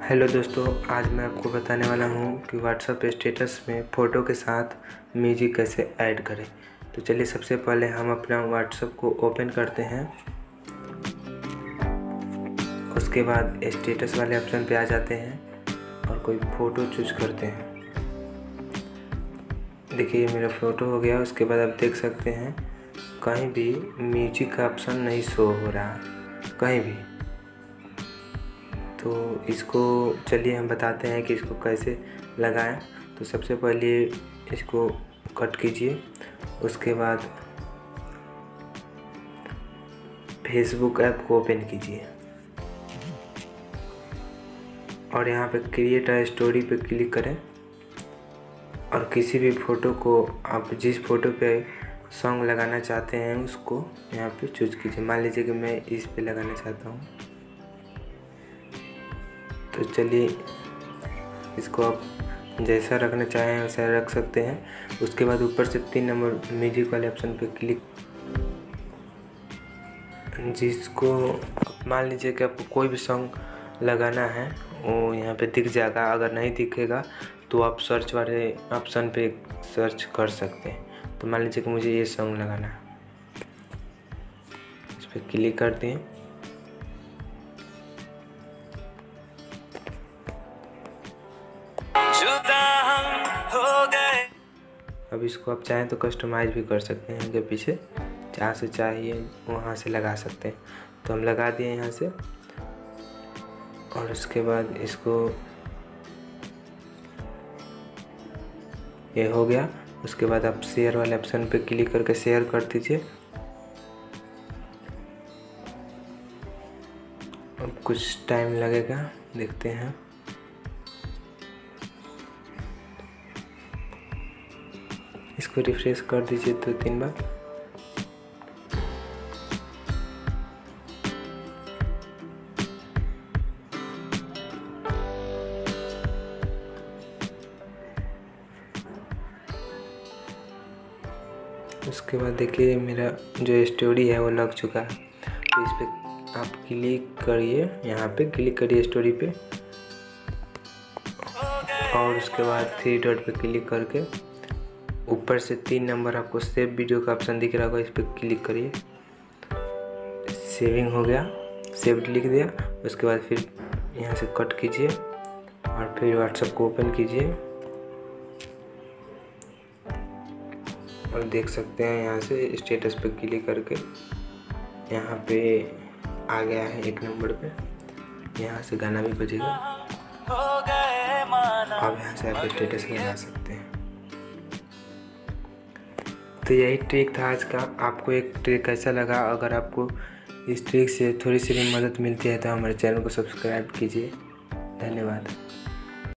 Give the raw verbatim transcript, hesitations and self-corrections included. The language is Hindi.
हेलो दोस्तों, आज मैं आपको बताने वाला हूँ कि व्हाट्सएप स्टेटस में फ़ोटो के साथ म्यूजिक कैसे ऐड करें। तो चलिए सबसे पहले हम अपना व्हाट्सएप को ओपन करते हैं। उसके बाद स्टेटस वाले ऑप्शन पे आ जाते हैं और कोई फ़ोटो चूज करते हैं। देखिए मेरा फ़ोटो हो गया। उसके बाद आप देख सकते हैं कहीं भी म्यूजिक का ऑप्शन नहीं शो हो रहा है, कहीं भी। तो इसको चलिए हम बताते हैं कि इसको कैसे लगाएं। तो सबसे पहले इसको कट कीजिए। उसके बाद फेसबुक ऐप को ओपन कीजिए और यहाँ पे क्रिएट अ स्टोरी पे क्लिक करें और किसी भी फ़ोटो को आप जिस फ़ोटो पे सॉन्ग लगाना चाहते हैं उसको यहाँ पे चूज कीजिए। मान लीजिए कि मैं इस पे लगाना चाहता हूँ, तो चलिए इसको आप जैसा रखना चाहें वैसा रख सकते हैं। उसके बाद ऊपर से तीन नंबर म्यूजिक वाले ऑप्शन पे क्लिक, जिसको मान लीजिए कि आपको कोई भी सॉन्ग लगाना है वो यहाँ पे दिख जाएगा। अगर नहीं दिखेगा तो आप सर्च वाले ऑप्शन पे सर्च कर सकते हैं। तो मान लीजिए कि मुझे ये सॉन्ग लगाना है, इस पर क्लिक करते हैं। अब इसको आप चाहें तो कस्टमाइज भी कर सकते हैं, जो पीछे जहाँ से चाहिए वहाँ से लगा सकते हैं। तो हम लगा दिए यहाँ से और उसके बाद इसको ये हो गया। उसके बाद आप शेयर वाले ऑप्शन पे क्लिक करके शेयर कर दीजिए। अब कुछ टाइम लगेगा, देखते हैं। इसको रिफ्रेश कर दीजिए दो तीन बार। उसके बाद देखिए मेरा जो स्टोरी है वो लग चुका है। तो इस पर आप क्लिक करिए, यहाँ पे क्लिक करिए स्टोरी पे और उसके बाद थ्री डॉट पे क्लिक करके ऊपर से तीन नंबर आपको सेव वीडियो का ऑप्शन दिख रहा होगा, इस पर क्लिक करिए। सेविंग हो गया, सेव्ड लिख दिया। उसके बाद फिर यहाँ से कट कीजिए और फिर व्हाट्सएप को ओपन कीजिए और देख सकते हैं यहाँ से स्टेटस पे क्लिक करके यहाँ पे आ गया है एक नंबर पे। यहाँ से गाना भी बजेगा। अब यहाँ से आप स्टेटस लगा सकते हैं। तो यही ट्रिक था आज का। आपको एक ट्रिक कैसा लगा? अगर आपको इस ट्रिक से थोड़ी सी भी मदद मिलती है तो हमारे चैनल को सब्सक्राइब कीजिए। धन्यवाद।